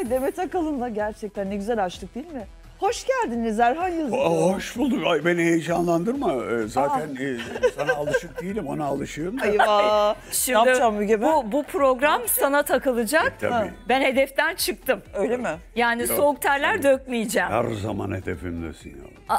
Ay Demet Akalın'la gerçekten ne güzel açtık değil mi? Hoş geldiniz Erhan Yazıcı. Hoş bulduk. Ay beni heyecanlandırma. Zaten sana alışık değilim, ona alışığım da. Eyvah. Şimdi Ne yapacağım Müge ben? bu program sana takılacak. Tabii. Ben hedeften çıktım. Öyle mi? Yani soğuk terler dökmeyeceğim. Her zaman hedefimdesin ya.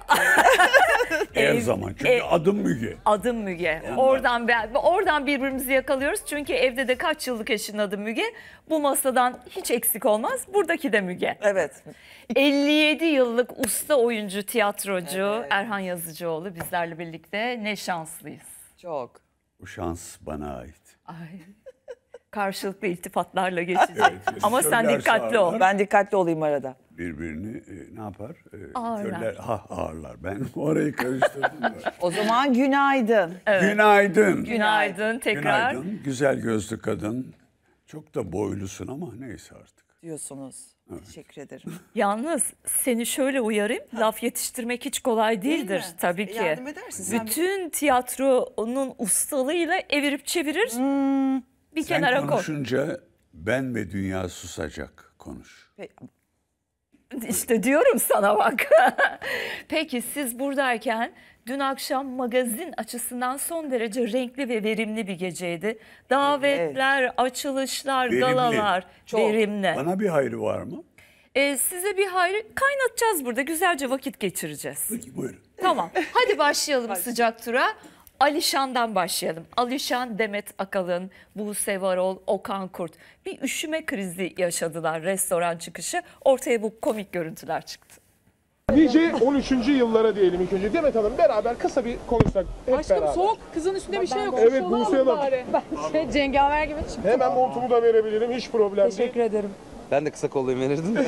Her zaman. Çünkü adım Müge. Adım Müge. Oradan birbirimizi yakalıyoruz. Çünkü evde de kaç yıllık eşinin adı Müge. Bu masadan hiç eksik olmaz. Buradaki de Müge. Evet. 57 yıllık usta oyuncu, tiyatrocu Evet. Erhan Yazıcıoğlu bizlerle birlikte. Ne şanslıyız. Çok. Bu şans bana ait. Ay. Karşılıklı iltifatlarla geçecek. Evet, Ama sen körler dikkatli ol. sağırlar. Ben dikkatli olayım arada. Birbirini ne yapar? Ağırlar. Ağırlar. Ben orayı karıştırdım. da. O zaman günaydın. Günaydın. Günaydın tekrar. Günaydın. Güzel gözlü kadın. Çok da boylusun ama neyse artık. Diyorsunuz. Teşekkür ederim. Yalnız seni şöyle uyarayım. Laf yetiştirmek hiç kolay değildir mi? tabii ki. Yardım edersin sen. Bütün tiyatronun ustalığıyla evirip çevirir. Bir Sen kenara koy. konuşunca ben ve dünya susacak. Konuş. İşte diyorum sana bak. Peki siz buradayken dün akşam magazin açısından son derece renkli ve verimli bir geceydi. Davetler, açılışlar, Verimli. galalar. Çok. Verimli. Bana bir hayrı var mı? Size bir hayrı kaynatacağız burada. Güzelce vakit geçireceğiz. Peki buyurun. Tamam. Hadi başlayalım sıcak tura. Alişan'dan başlayalım. Alişan, Demet Akalın, Buse Varol, Okan Kurt. Bir üşüme krizi yaşadılar restoran çıkışı. Ortaya bu komik görüntüler çıktı. Nice 13. yıllara diyelim ilk önce. Demet Hanım beraber kısa bir konuşsak hep Aşkım beraber. soğuk, kızın üstünde bir şey yok. Evet, Şunu Buse alın Hanım. bari. Ben cengaver gibi çıktım. Hemen montumu da verebilirim, hiç problem değil. Teşekkür ederim. Ben de kısa kollayı verirdim.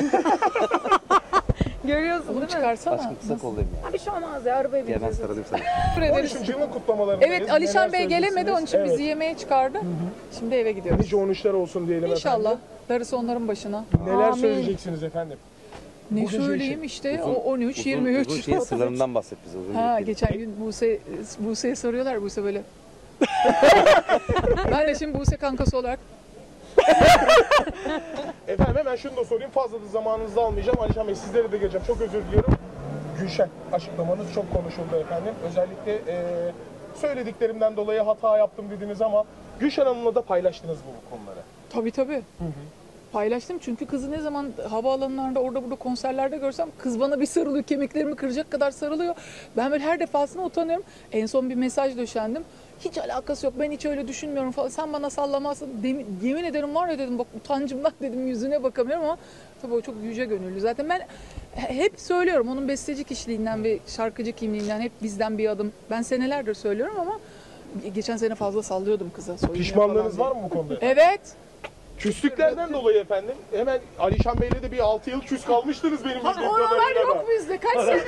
Görüyorsun değil mi? Çıkarsana. Aşkım kısa kollayım ya. Bir şey olmaz ya, arabaya Gel ben bineceğiz. sarılayım sana. Teşekkür ederiz. 13. yılın kutlamalarındayız. Evet, Alişan Neler Bey gelemedi, onun için söyleyeceksiniz? bizi yemeğe çıkardı. Şimdi eve gidiyoruz. Nice 13'ler olsun diyelim İnşallah. efendim. Darısı onların başına. Neler Amin. söyleyeceksiniz efendim? Ne gece söyleyeyim için. işte, o 13, 23. Uzun şeyin sırlarından bahset bize. Uzun Ha, değil. geçen gün Buse'ye soruyorlar, Buse böyle. Ben de şimdi Buse kankası olarak Efendim hemen şunu da sorayım, fazla da zamanınızı almayacağım. Alişan Bey sizlere de geleceğim, çok özür diliyorum. Gülşen açıklamanız çok konuşuldu efendim. Özellikle söylediklerimden dolayı hata yaptım dediniz ama Gülşen Hanım'la da paylaştınız bu konuları. Tabii. Paylaştım çünkü kızı ne zaman havaalanlarında orada burada konserlerde görsem kız bana bir sarılıyor, kemiklerimi kıracak kadar sarılıyor. Ben böyle her defasında utanıyorum. En son bir mesaj döşendim. Hiç alakası yok, ben hiç öyle düşünmüyorum falan. Sen bana sallamazsın. Yemin ederim var ya dedim, bak utancımdan dedim, yüzüne bakamıyorum ama tabii o çok yüce gönüllü. Zaten ben hep söylüyorum, onun besteci kişiliğinden ve şarkıcı kimliğinden hep bizden bir adım. Ben senelerdir söylüyorum ama geçen sene fazla sallıyordum kıza. soyunma Pişmanlığınız falan var diye. mı bu konuda? Evet. Küslüklerden dolayı efendim. Hemen Alişan Bey'le de bir 6 yıl küs kalmıştınız benim bildiğim Oralar kadarıyla. yok bizde. Kaç sene?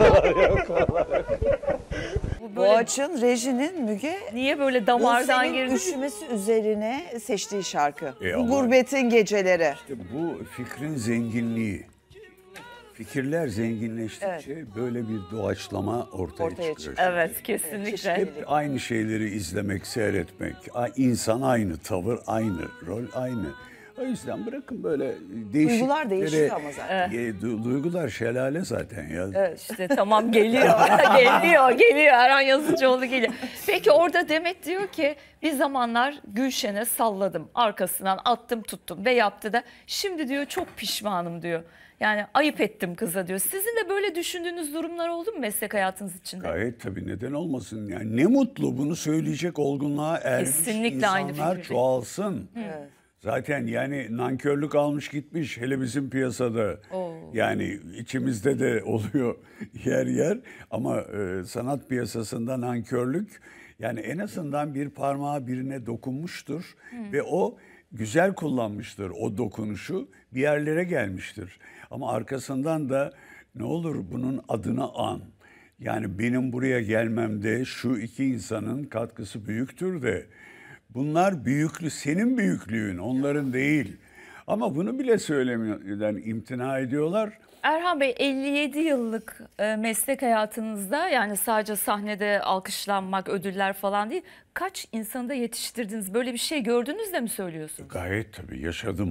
Bu açın rejinin Müge Niye böyle bu damardan senin girdi? üşümesi üzerine seçtiği şarkı. Bu ama- gurbetin geceleri. İşte bu fikrin zenginliği. Fikirler zenginleştikçe böyle bir doğaçlama ortaya çıkıyor. çıkıyor. Evet, kesinlikle. Hep aynı şeyleri izlemek, seyretmek. İnsan aynı, tavır aynı, rol aynı. O yüzden bırakın böyle değişikliklere. Duygular değişiyor ama zaten. Duygular şelale zaten ya. İşte tamam geliyor. geliyor. Erhan Yazıcıoğlu geliyor. Peki orada Demet diyor ki bir zamanlar Gülşen'e salladım. Arkasından attım tuttum ve yaptı da. Şimdi diyor çok pişmanım diyor. Yani ayıp ettim kıza diyor. Sizin de böyle düşündüğünüz durumlar oldu mu meslek hayatınız içinde? Gayet tabii, neden olmasın yani. Ne mutlu bunu söyleyecek olgunluğa ermiş Kesinlikle aynı insanlar fikirdeyim. çoğalsın. Zaten yani nankörlük almış gitmiş hele bizim piyasada. Yani içimizde de oluyor yer yer ama sanat piyasasında nankörlük yani en azından bir parmağı birine dokunmuştur ve o güzel kullanmıştır o dokunuşu, bir yerlere gelmiştir. Ama arkasından da ne olur bunun adını an. Yani benim buraya gelmemde şu iki insanın katkısı büyüktür de bunlar büyüklü, senin büyüklüğün, onların değil. Ama bunu bile söylemeden imtina ediyorlar. Erhan Bey 57 yıllık meslek hayatınızda yani sadece sahnede alkışlanmak, ödüller falan değil. Kaç insanı da yetiştirdiniz? Böyle bir şey gördünüz de mi söylüyorsunuz? Gayet tabii yaşadım.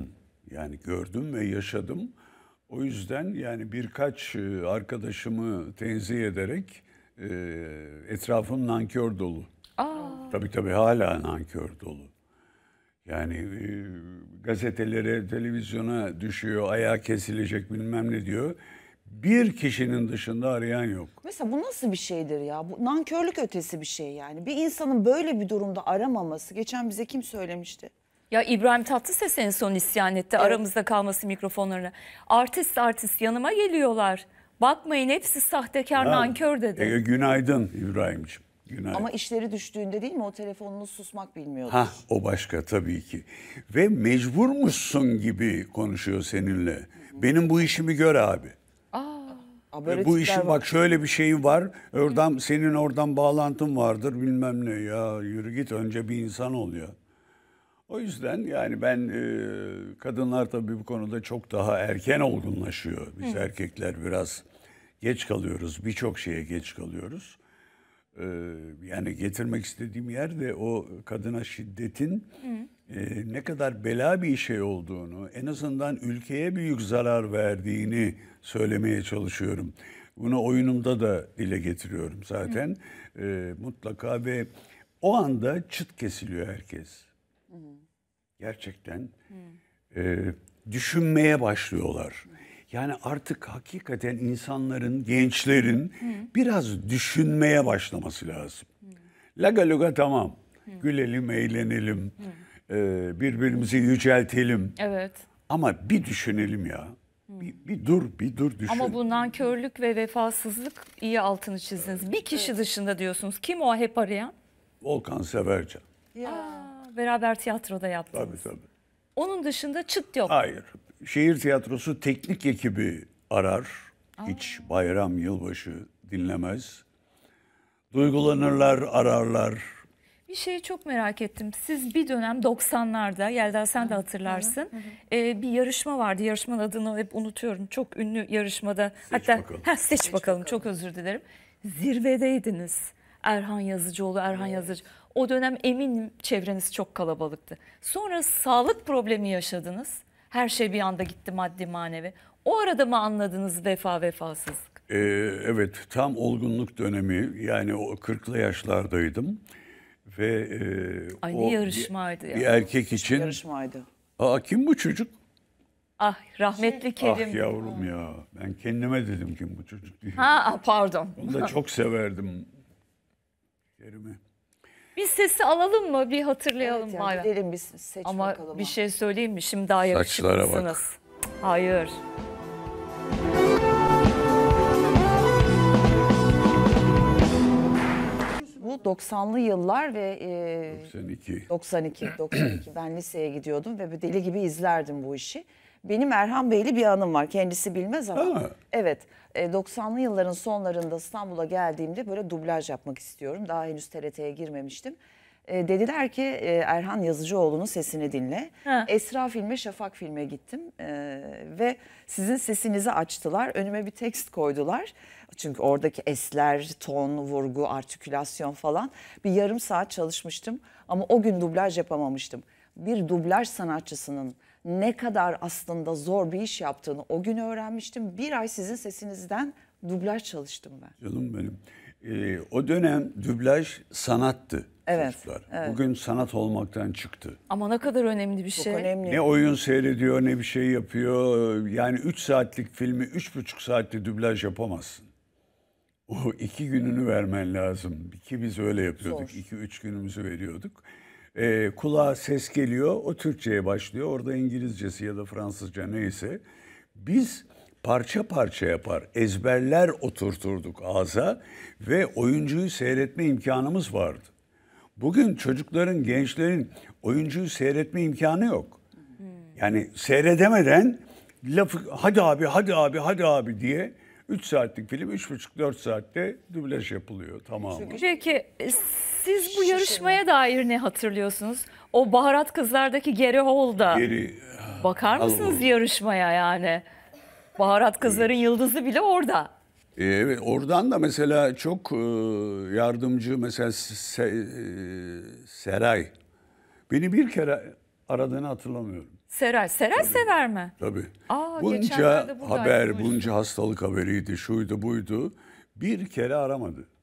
Yani gördüm ve yaşadım. O yüzden yani birkaç arkadaşımı tenzih ederek etrafım nankör dolu. Tabii hala nankör dolu. Yani gazetelere, televizyona düşüyor, ayağı kesilecek bilmem ne diyor. Bir kişinin dışında arayan yok. Mesela bu nasıl bir şeydir ya? Bu nankörlük ötesi bir şey yani. Bir insanın böyle bir durumda aramaması. Geçen bize kim söylemişti? Ya İbrahim Tatlıses en son isyan etti aramızda kalması mikrofonlarına. Artist yanıma geliyorlar. Bakmayın hepsi sahtekar, nankör dedi. Günaydın İbrahim'ciğim. Günaydın. Ama işleri düştüğünde değil mi o telefonunu susmak bilmiyordu. O başka tabii ki. Ve mecburmuşsun gibi konuşuyor seninle. Benim bu işimi gör abi. Böyle Bu tipler işin var. bak şöyle bir şeyin var. Senin oradan bağlantın vardır bilmem ne. Ya yürü git önce bir insan ol ya. O yüzden yani ben kadınlar tabii bu konuda çok daha erken olgunlaşıyor. Biz erkekler biraz geç kalıyoruz. Birçok şeye geç kalıyoruz. Yani getirmek istediğim yer de o kadına şiddetin ne kadar bela bir şey olduğunu, en azından ülkeye büyük zarar verdiğini söylemeye çalışıyorum. Bunu oyunumda da dile getiriyorum zaten. Mutlaka ve o anda çıt kesiliyor herkes. Gerçekten düşünmeye başlıyorlar. Yani artık hakikaten insanların, gençlerin biraz düşünmeye başlaması lazım. Laga luga tamam. Gülelim, eğlenelim, birbirimizi yüceltelim. Evet. Ama bir düşünelim ya. Bir dur düşün. Ama bu nankörlük ve vefasızlık iyi altını çizdiniz. Bir kişi dışında diyorsunuz. Kim o hep arayan? Volkan Severcan. Beraber tiyatroda yaptınız. Tabii. Onun dışında çıt yok. Hayır. Şehir tiyatrosu teknik ekibi arar. Hiç bayram, yılbaşı dinlemez. Duygulanırlar, ararlar. Bir şeyi çok merak ettim. Siz bir dönem 90'larda, Yelda sen de hatırlarsın. Bir yarışma vardı. Yarışmanın adını hep unutuyorum. Çok ünlü yarışmada. Bakalım. Seç bakalım. Çok özür dilerim. Zirvedeydiniz. Erhan Yazıcı. O dönem eminim çevreniz çok kalabalıktı. Sonra sağlık problemi yaşadınız. Her şey bir anda gitti maddi manevi. O arada mı anladınız vefasızlık? Evet, tam olgunluk dönemi. Yani o 40'lı yaşlardaydım. Ve Ay o ne yarışmaydı ya. bir erkek için... Yarışmaydı. Kim bu çocuk? Ah rahmetli Kerim. Ah yavrum ya. Ben kendime dedim kim bu çocuk diye. Pardon. Onu da çok severdim. Kerim'i. Bir sesi alalım mı? Bir hatırlayalım. Evet, yani Vay be. gidelim biz seç Ama bakalım. bir şey söyleyeyim mi? Şimdi daha Saçlara bak. yakışıklısınız. Hayır. Bu 90'lı yıllar ve 92. 92 ben liseye gidiyordum ve bir deli gibi izlerdim bu işi. Benim Erhan Bey'li bir anım var. Kendisi bilmez ama. Evet. 90'lı yılların sonlarında İstanbul'a geldiğimde böyle dublaj yapmak istiyorum. Daha henüz TRT'ye girmemiştim. Dediler ki Erhan Yazıcıoğlu'nun sesini dinle. Esra filme, Şafak filme gittim. Ve sizin sesinizi açtılar. Önüme bir tekst koydular. Çünkü oradaki esler, ton, vurgu, artikülasyon falan. Bir yarım saat çalışmıştım. Ama o gün dublaj yapamamıştım. Bir dublaj sanatçısının ne kadar aslında zor bir iş yaptığını o gün öğrenmiştim. Bir ay sizin sesinizden dublaj çalıştım ben. Canım benim. O dönem dublaj sanattı. Evet, Çocuklar. evet. Bugün sanat olmaktan çıktı. Ama ne kadar önemli bir Çok şey. önemli. Ne oyun seyrediyor ne bir şey yapıyor. Yani 3 saatlik filmi 3,5 saatte dublaj yapamazsın. O 2 gününü vermen lazım. Ki biz öyle yapıyorduk. 2-3 günümüzü veriyorduk. Kulağa ses geliyor. O Türkçe'ye başlıyor. Orada İngilizcesi ya da Fransızca neyse. Biz parça parça yapar, ezberler oturturduk ağza ve oyuncuyu seyretme imkanımız vardı. Bugün çocukların, gençlerin oyuncuyu seyretme imkanı yok. Yani seyredemeden lafı hadi abi diye 3 saatlik film 3,5-4 saatte dublaj yapılıyor tamamı. Peki siz bu yarışmaya dair ne hatırlıyorsunuz? O Baharat Kızlar'daki Geri Holda. Bakar mısınız yarışmaya yani? Baharat Kızlar'ın yıldızı bile orada. Evet, oradan da mesela çok yardımcı mesela Seray. Beni bir kere aradığını hatırlamıyorum. Seray sever mi? Tabii. Aa, Bunca geçenlerde buradaydı, haber, duymuştum. bunca hastalık haberiydi, şuydu buydu. Bir kere aramadı.